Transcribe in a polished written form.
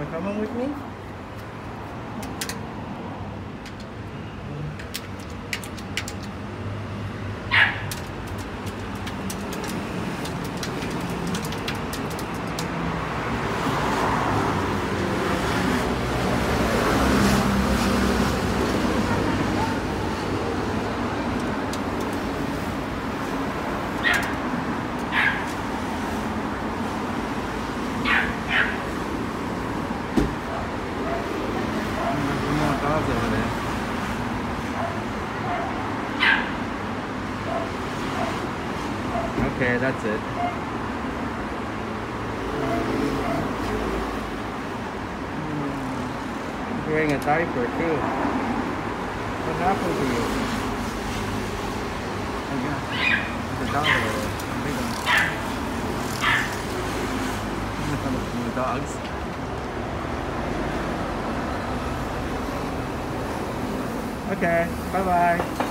coming with me? Over there. Okay, that's it. He's wearing a diaper too. What happened to you? Oh yeah, there's a dog over there. A big one. More dogs. Okay, bye-bye.